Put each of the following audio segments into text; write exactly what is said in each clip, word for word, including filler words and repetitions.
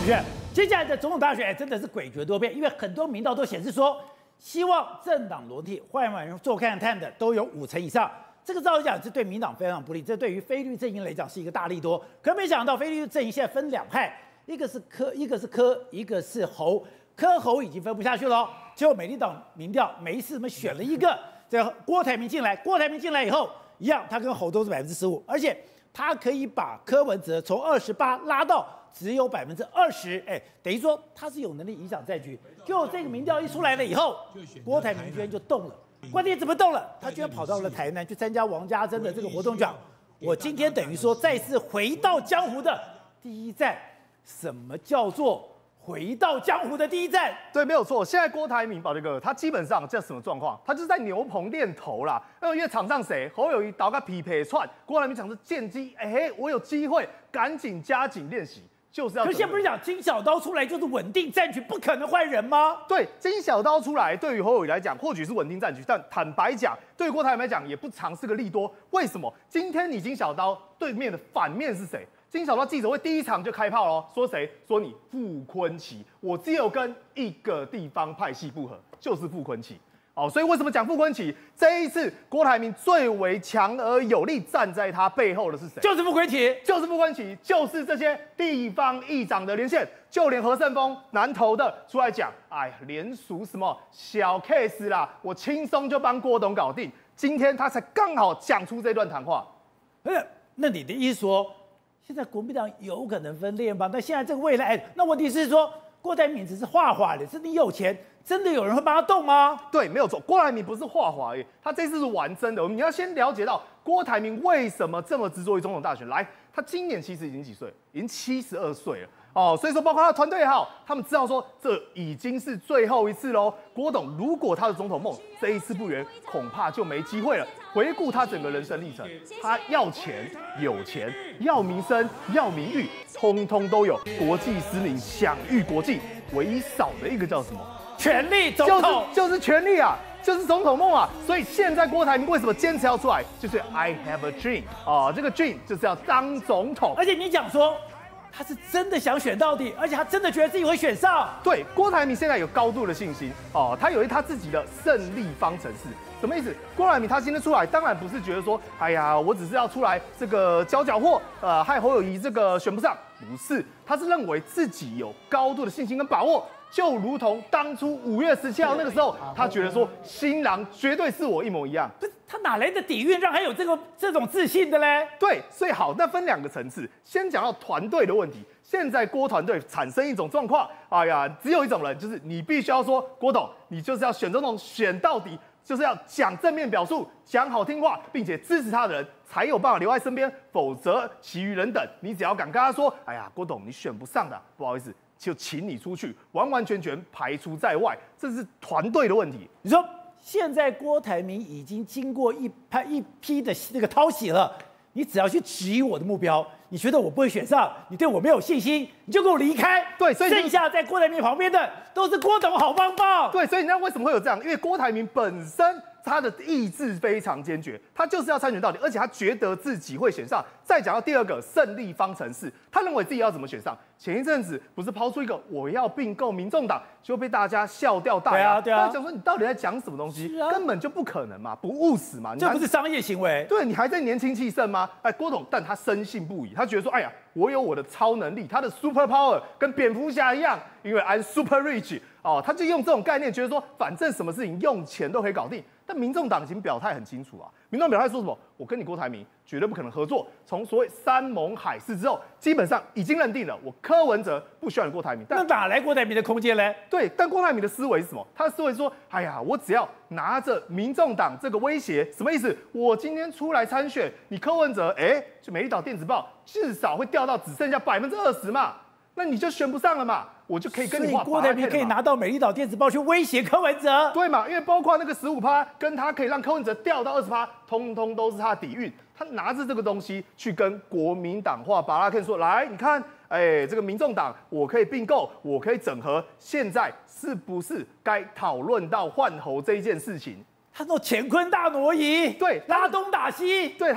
子轩，接下来的总统大选、哎、真的是诡谲多变，因为很多民调都显示说，希望政党轮替、换换人做看看的都有五成以上。这个照理讲是对民党非常不利，这对于非绿阵营来讲是一个大利多。可没想到非绿阵营现在分两派，一个是柯，一个是柯，一个是侯。柯侯已经分不下去了、哦。结果美丽岛民调每一次我们选了一个，这个郭台铭进来，郭台铭进来以后，一样，他跟侯都是百分之十五，而且他可以把柯文哲从二十八拉到只有百分之二十，哎，等于说他是有能力影响战局。就这个民调一出来了以后，郭台铭居然就动了。关键怎么动了？他居然跑到了台南去参加王家珍的这个活动，讲我今天等于说再次回到江湖的第一站。什么叫做回到江湖的第一站？ 对，没有错。现在郭台铭宝这个他基本上这什么状况？他就是在牛棚练头啦。因为场上谁侯友宜打个匹配串，郭台铭讲是见机，哎、欸，我有机会，赶紧加紧练习。就是要， 可是现在不是讲金小刀出来就是稳定战局，不可能换人吗？ 对，金小刀出来，对于侯友宜来讲，或许是稳定战局，但坦白讲，对于郭台铭来讲，也不尝是个利多。为什么？今天你金小刀对面的反面是谁？金小刀记者会第一场就开炮喽，说谁？说你傅崐萁，我只有跟一个地方派系不合，就是傅崐萁。哦，所以为什么讲傅崐萁？这一次郭台铭最为强而有力站在他背后的是谁？ 就是傅崐萁， 就是傅崐萁，就是这些地方议长的连线，就连何胜峰南投的出来讲，哎，连署什么小 case 啦，我轻松就帮郭董搞定。今天他才刚好讲出这段谈话。 呃，那你的意思说，现在国民党有可能分裂吗？那现在这个未来，那问题是说，郭台铭只是画画的，是你有钱。真的有人会帮他动吗？ 对，没有错。郭台铭不是画画而已，他这次是玩真的。我们你要先了解到郭台铭为什么这么执着于总统大选。来，他今年其实已经几岁？已经七十二岁了哦。所以说，包括他的团队也好，他们知道说这已经是最后一次喽。郭董如果他的总统梦这一次不圆，恐怕就没机会了。回顾他整个人生历程，他要钱有钱，要民生要名誉，通通都有。国际知名，享誉国际，唯一少的一个叫什么？ 权力总统、 就是、就是权力啊，就是总统梦啊！所以现在郭台铭为什么坚持要出来？就是 I have a dream 啊，这个 dream 就是要当总统。 而且你讲说他是真的想选到底，而且他真的觉得自己会选上。 对，郭台铭现在有高度的信心哦，他有一他自己的胜利方程式。什么意思？郭台铭他今天出来，当然不是觉得说，哎呀，我只是要出来这个搅搅和，呃，害侯友宜这个选不上，不是，他是认为自己有高度的信心跟把握。就如同当初五月十七号那个时候，他觉得说新郎绝对是我一模一样。 不是他哪来的底蕴让他有这个这种自信的嘞？ 对，所以好，那分两个层次，先讲到团队的问题。现在郭团队产生一种状况，哎呀，只有一种人，就是你必须要说郭董，你就是要选总统选到底，就是要讲正面表述，讲好听话，并且支持他的人才有办法留在身边，否则其余人等，你只要敢跟他说，哎呀，郭董你选不上的，不好意思。就请你出去，完完全全排除在外，这是团队的问题。 你说现在郭台铭已经经过一拍一批的那个淘洗了，你只要去质疑我的目标，你觉得我不会选上，你对我没有信心，你就给我离开。 对，所以剩下在郭台铭旁边的都是郭董好棒棒。 对，所以你知道为什么会有这样？因为郭台铭本身他的意志非常坚决，他就是要参选到底，而且他觉得自己会选上。再讲到第二个胜利方程式，他认为自己要怎么选上。前一阵子不是抛出一个我要并购民众党，就被大家笑掉大牙。 对啊，对啊， 想说你到底在讲什么东西？啊、根本就不可能嘛，不务实嘛， 这不是商业行为。 对，你还在年轻气盛吗？哎，郭董，但他深信不疑，他觉得说，哎呀，我有我的超能力，他的 super power 跟蝙蝠侠一样，因为 I'm super rich 哦，他就用这种概念，觉得说，反正什么事情用钱都可以搞定。但民众党已经表态很清楚啊，民众表态说什么？我跟你郭台铭绝对不可能合作。从所谓山盟海誓之后，基本上已经认定了，我柯文哲不需要你郭台铭。 那哪来郭台铭的空间呢？ 对，但郭台铭的思维是什么？他的思维是说，哎呀，我只要拿着民众党这个威胁，什么意思？我今天出来参选，你柯文哲，哎，就美丽岛电子报至少会掉到只剩下百分之二十嘛，那你就选不上了嘛。我就可以跟你画。 郭台铭可以拿到美丽岛电子报去威胁柯文哲， 对嘛？因为包括那个十五趴，跟他可以让柯文哲掉到二十趴，通通都是他的底蕴。他拿着这个东西去跟国民党画巴拉 K 说，来，你看，哎，这个民众党我可以并购，我可以整合，现在是不是该讨论到换侯这一件事情？ 他说乾坤大挪移， 对， 拉东打西， 对，他的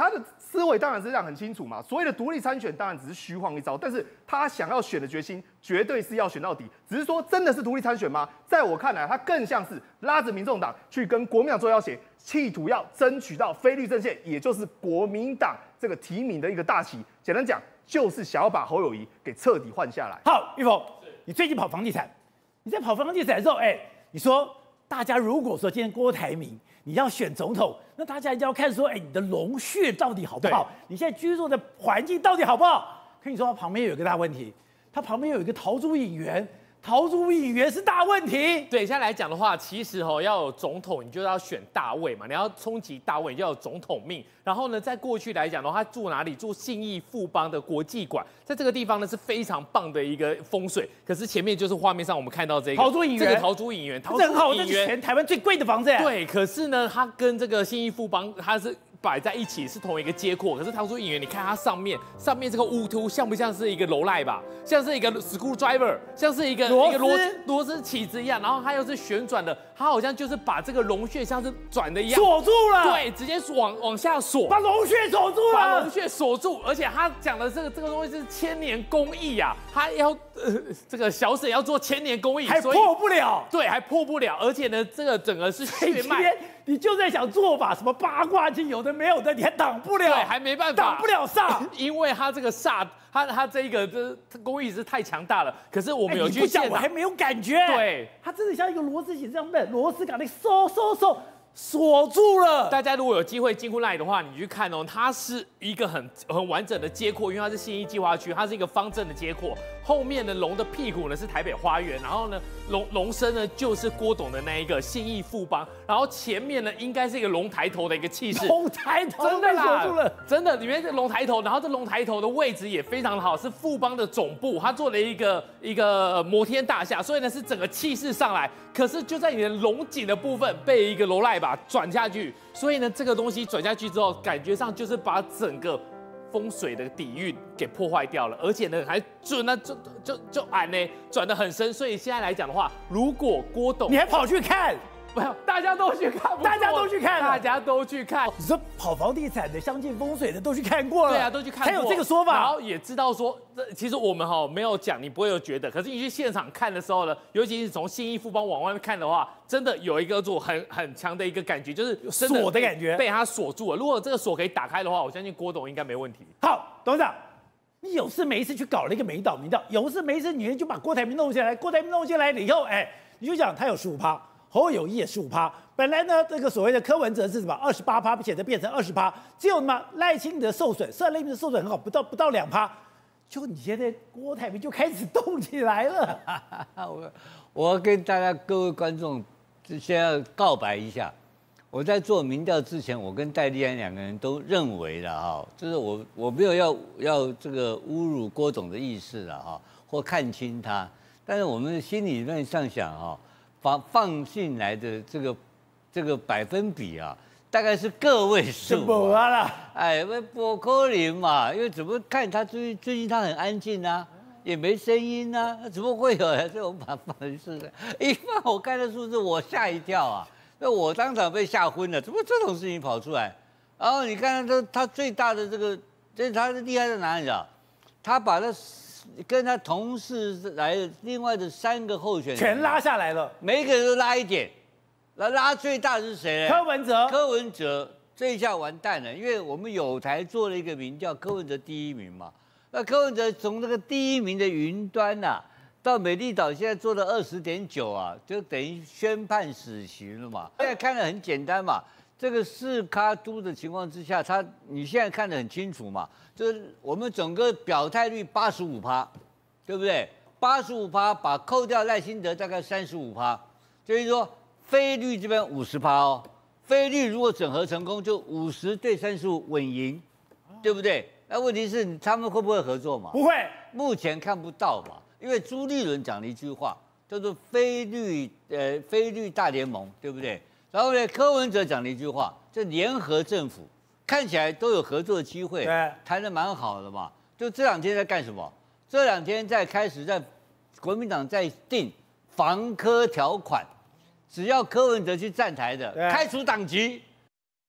思维当然是这样很清楚嘛，所谓的独立参选当然只是虚晃一招，但是他想要选的决心绝对是要选到底。只是说真的是独立参选吗？在我看来，他更像是拉着民众党去跟国民党做要挟，企图要争取到非绿阵线，也就是国民党这个提名的一个大旗。简单讲，就是想要把侯友宜给彻底换下来。 好，玉峰，你最近跑房地产，你在跑房地产的时候，哎，你说大家如果说今天郭台铭你要选总统，那大家一定要看说，哎，你的龙穴到底好不好？你现在居住的环境到底好不好？跟你说，旁边有一个大问题，他旁边有一个桃竹影园。桃竹影园是大问题。 对，现在来讲的话，其实哦，要有总统，你就要选大位嘛，你要冲击大位，你就要有总统命。然后呢，在过去来讲的话，他住哪里？住信义富邦的国际馆，在这个地方呢是非常棒的一个风水。可是前面就是画面上我们看到这个桃竹影园， 这个桃竹影园，桃竹影园这是全台湾最贵的房子。 对，可是呢，它跟这个信义富邦，它是摆在一起是同一个街廓，可是桃竹影园，你看它上面上面这个屋凸像不像是一个楼赖吧？像是一个 screwdriver， 像是一个螺一个螺螺丝起子一样，然后它又是旋转的，它好像就是把这个龙穴像是转的一样锁住了， 对，直接往往下锁， 把龙穴锁住了， 把龙穴锁住，而且他讲的这个这个东西是千年工艺啊，他要呃这个小沈要做千年工艺， 还破不了， 对，还破不了，而且呢，这个整个是血脉。 你就在想做法，什么八卦镜有的没有的，你还挡不了， 对，还没办法， 挡不了煞， 因为他这个煞，他他这一个这工艺是太强大了。可是我们有去现场，我还没有感觉， 对， 它真的像一个螺丝起子这样的，螺丝杆那收收收锁住了。 大家如果有机会进户那里的话，你去看哦，它是一个很很完整的街廓，因为它是信义计划区，它是一个方正的街廓。后面的龙的屁股呢是台北花园，然后呢龙龙身呢就是郭董的那一个信义富邦，然后前面呢应该是一个龙抬头的一个气势， 龙抬头真的锁住了， 真的里面是龙抬头，然后这龙抬头的位置也非常好，是富邦的总部，他做了一个一个摩天大厦，所以呢是整个气势上来。可是就在你的龙井的部分被一个楼赖把转下去，所以呢这个东西转下去之后，感觉上就是把整个风水的底蕴给破坏掉了，而且呢还准呢就就就俺呢转得很深，所以现在来讲的话，如果郭董你还跑去看， 没有，大家都去看， 大家都去看， 大家都去看。 你说跑房地产的、相信风水的都去看过了， 对啊，都去看过， 才有这个说法， 然后也知道说，其实我们哈没有讲，你不会有觉得，可是你去现场看的时候呢，尤其是从信义富邦往外面看的话，真的有一个做很很强的一个感觉，就是锁的感觉， 被他锁住了。如果这个锁可以打开的话，我相信郭董应该没问题。 好，董事长，你有事没事去搞了一个美岛民调，有事没事你就把郭台铭弄下来，郭台铭弄下来了以后，哎，你就讲他有十五趴。侯友宜也十五趴，本来呢，这个所谓的柯文哲是什么二十八趴，现在变成二十趴，只有嘛赖清德受损，虽然赖清德受损很好，不到不到两趴，就你现在郭台铭就开始动起来了。 我我要跟大家各位观众先要告白一下，我在做民调之前，我跟戴立安两个人都认为了哈，就是我我没有要要这个侮辱郭董的意思了哈，或看轻他，但是我们心里面上想哈。放放进来的这个这个百分比啊，大概是个位数、啊。 不啦， 哎，不可能嘛，因为怎么看他最最近他很安静啊，也没声音啊，怎么会有这种把放是的？一放我看的数字，我吓一跳啊，那我当场被吓昏了，怎么这种事情跑出来？然后你看他他最大的这个，这他的厉害在哪里啊？他把他。跟他同事来的另外的三个候选人全拉下来了， 每一个人都拉一点，那拉最大的是谁呢？ 柯文哲。 柯文哲这一下完蛋了，因为我们有台做了一个民调，柯文哲第一名嘛。那柯文哲从这个第一名的云端呐、啊，到美丽岛现在做了二十点九啊，就等于宣判死刑了嘛。现在看得很简单嘛。这个四咖都的情况之下，他你现在看得很清楚嘛，就是我们整个表态率八十五趴，对不对？八十五趴，把扣掉赖清德大概三十五趴，就是说非绿这边五十趴哦，非绿如果整合成功，就五十对三十五稳赢，对不对？那问题是他们会不会合作嘛？ 不会， 目前看不到嘛，因为朱立伦讲了一句话，叫做非绿呃非绿大联盟，对不对？然后呢，柯文哲讲了一句话，这联合政府看起来都有合作的机会，谈得蛮好的嘛。就这两天在干什么？这两天在开始在国民党在定防柯条款，只要柯文哲去站台的，开除党籍。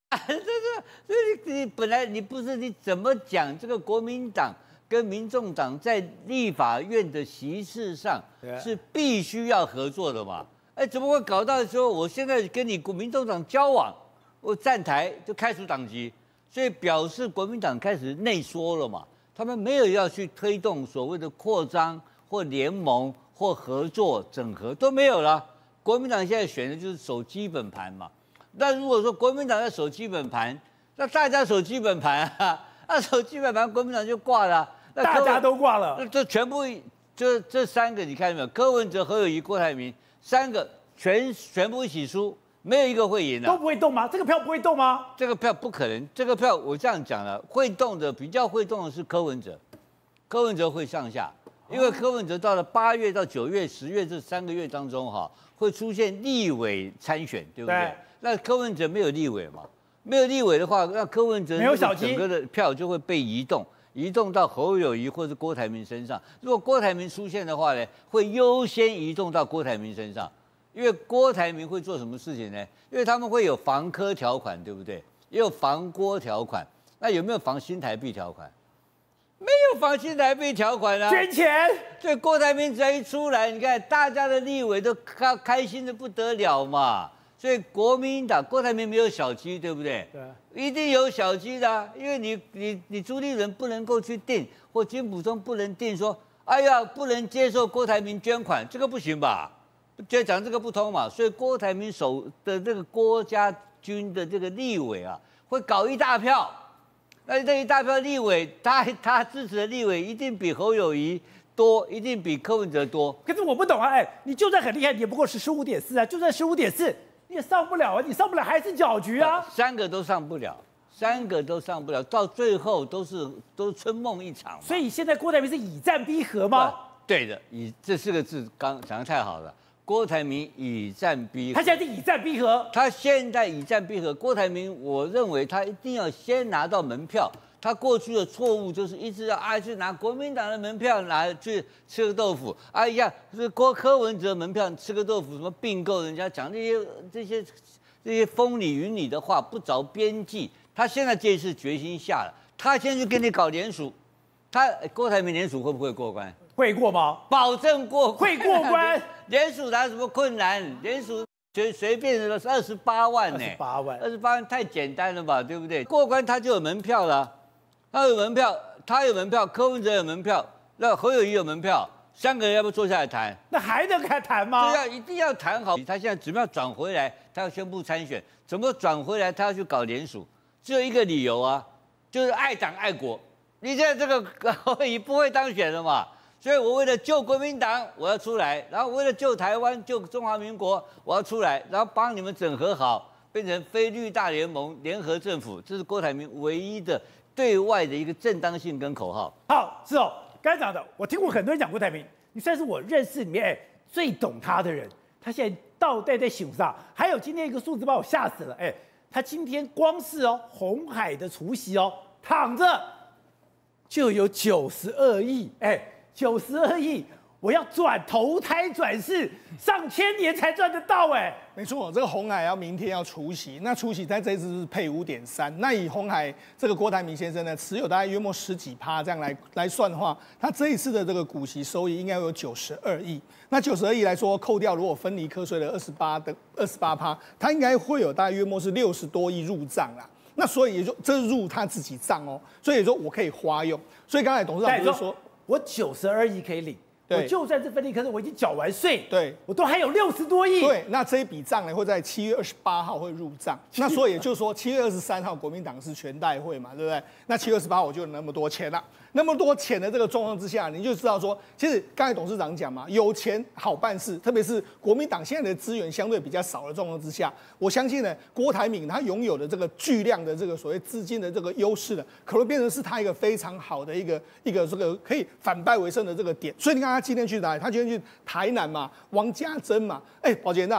这个，这你本来你不是你怎么讲这个国民党跟民众党在立法院的席次上是必须要合作的嘛？哎，怎么会搞到说我现在跟你民众党交往，我站台就开除党籍？所以表示国民党开始内缩了嘛？他们没有要去推动所谓的扩张或联盟或合作整合都没有了。国民党现在选的就是守基本盘嘛。那如果说国民党要守基本盘，那大家守基本盘啊，那守基本盘，国民党就挂了、啊。那大家都挂了。 这全部就这三个，你看到没有？柯文哲、何友宜、郭台铭三个全全部一起输，没有一个会赢的、啊。 都不会动吗？这个票不会动吗？ 这个票不可能，这个票我这样讲了，会动的比较会动的是柯文哲，柯文哲会上下，因为柯文哲到了八月到九月、十月这三个月当中哈，会出现立委参选，对不对？对，那柯文哲没有立委嘛？没有立委的话，那柯文哲没有小鸡， 整个的票就会被移动。移动到侯友宜或者郭台铭身上。如果郭台铭出现的话呢，会优先移动到郭台铭身上，因为郭台铭会做什么事情呢？因为他们会有防柯条款，对不对？也有防郭条款。那有没有防新台币条款？没有防新台币条款啊！ 捐钱。所以郭台铭只要一出来，你看大家的立委都开开心的不得了嘛。所以国民党郭台铭没有小鸡，对不对？对，一定有小鸡的、啊，因为你你你朱立伦不能够去定，或金溥聪不能定说，哎呀，不能接受郭台铭捐款，这个不行吧？就讲这个不通嘛。所以郭台铭手的这个郭家军的这个立委啊，会搞一大票，那这一大票立委，他他支持的立委一定比侯友宜多，一定比柯文哲多。 可是我不懂啊，哎，你就算很厉害，你也不过是十五点四啊，就算十五点四。你也上不了啊！你上不了还是搅局啊！ 三个都上不了，三个都上不了，到最后都是都是春梦一场。 所以现在郭台铭是以战逼和吗？ 对的，以这四个字刚讲得太好了。郭台铭以战逼和， 他现在是以战逼和。 他现在以战逼和。郭台铭，我认为他一定要先拿到门票。他过去的错误就是一直要啊去拿国民党的门票拿去吃个豆腐，哎呀，是郭柯文哲门票吃个豆腐，什么并购，人家讲这些这些这些风里云里的话不着边际。他现在这一次决心下了，他现在就跟你搞联署，他郭台铭联署会不会过关？ 会过吗？ 保证过关，会过关。 联署哪有什么困难？联署随随便的二十八万呢、欸？ 二十八万， 二十八万太简单了吧，对不对？过关他就有门票了。他有门票，他有门票，柯文哲有门票，那侯友宜有门票，三个人要不要坐下来谈？ 那还能开谈吗？ 对啊，一定要谈好。他现在怎么样转回来？他要宣布参选，怎么转回来？他要去搞联署，只有一个理由啊，就是爱党爱国。你现在这个侯友宜不会当选了嘛？所以我为了救国民党，我要出来；然后为了救台湾、救中华民国，我要出来，然后帮你们整合好，变成非绿大联盟联合政府。这是郭台铭唯一的对外的一个正当性跟口号。 好，是哦，刚才讲的，我听过很多人讲郭台铭，你算是我认识里面、哎、最懂他的人。他现在倒带在手上，还有今天一个数字把我吓死了，哎，他今天光是哦鸿海的除息哦，躺着就有九十二亿，哎，九十二亿。我要转投胎转世，上千年才赚得到哎。 没错，这个鸿海要明天要除息，那除息在这一次是配五点三。那以鸿海这个郭台铭先生呢，持有大概约莫十几趴这样来来算的话，他这一次的这个股息收益应该有九十二亿。那九十二亿来说，扣掉如果分离课税的二十八的二十八趴，他应该会有大概约莫是六十多亿入账啦。那所以也就这是入他自己账哦，所以也说我可以花用。所以刚才董事长不是说， 我九十二亿可以领。我就算是分离课税，我已经缴完税， 对， 我都还有六十多亿。 对，那这一笔账呢，会在七月二十八号会入账。那所以也就是说，七月二十三号国民党是全代会嘛，对不对？那七月二十八号我就有那么多钱了。那么多钱的这个状况之下，你就知道说，其实刚才董事长讲嘛，有钱好办事，特别是国民党现在的资源相对比较少的状况之下，我相信呢，郭台铭他拥有的这个巨量的这个所谓资金的这个优势呢，可能变成是他一个非常好的一个一个这个可以反败为胜的这个点。所以你看他今天去哪里？他今天去台南嘛，王家珍嘛，哎，宝杰那。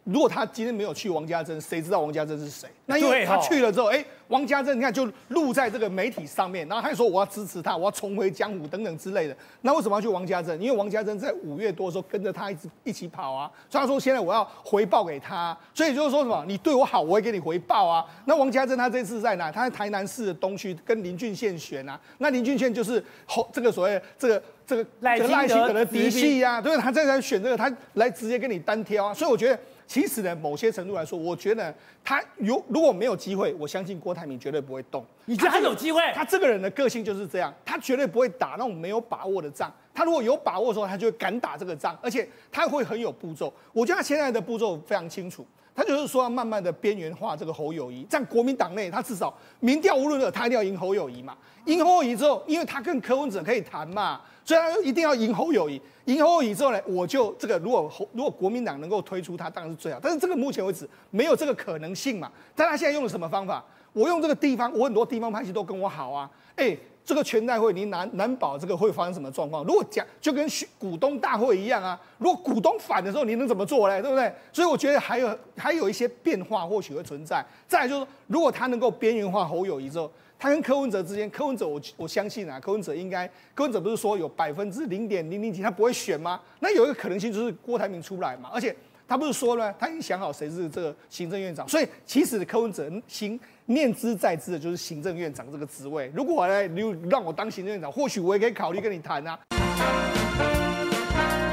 如果他今天没有去王家珍，谁知道王家珍是谁？那因为对哦他去了之后，哎、王家珍你看就录在这个媒体上面，然后他就说我要支持他，我要重回江湖等等之类的。那为什么要去王家珍？因为王家珍在五月多的时候跟着他一直一起跑啊，所以他说现在我要回报给他，所以就是说什么你对我好，我会给你回报啊。那王家珍他这次在哪？他在台南市的东区跟林俊宪选啊，那林俊宪就是后这个所谓这个。这个赖清德赖清德的嫡系呀，对，他在在选这个，他来直接跟你单挑啊，所以我觉得。其实呢，某些程度来说，我觉得他有如果没有机会，我相信郭台铭绝对不会动。 你觉得他有机会？ 他这个人的个性就是这样，他绝对不会打那种没有把握的仗。他如果有把握的时候，他就会敢打这个仗，而且他会很有步骤。我觉得他现在的步骤非常清楚。他就是说要慢慢的边缘化这个侯友宜，在国民党内，他至少民调无论如何，他一定要赢侯友宜嘛。赢侯友宜之后，因为他跟柯文哲可以谈嘛，所以他一定要赢侯友宜。赢侯友宜之后呢，我就这个如果如果国民党能够推出他，当然是最好。但是这个目前为止没有这个可能性嘛。但他现在用了什么方法？我用这个地方，我很多地方派系都跟我好啊，哎。这个全代会，你难难保这个会发生什么状况？如果讲就跟股东大会一样啊，如果股东反的时候，你能怎么做嘞？对不对？所以我觉得还有还有一些变化或许会存在。再来就是说，如果他能够边缘化侯友宜之后，他跟柯文哲之间，柯文哲我我相信啊，柯文哲应该，柯文哲不是说有百分之零点零零几他不会选吗？那有一个可能性就是郭台铭出来嘛，而且。他不是说了，他已经想好谁是这个行政院长，所以其实柯文哲行念之在之的就是行政院长这个职位。如果来你让我当行政院长，或许我也可以考虑跟你谈啊。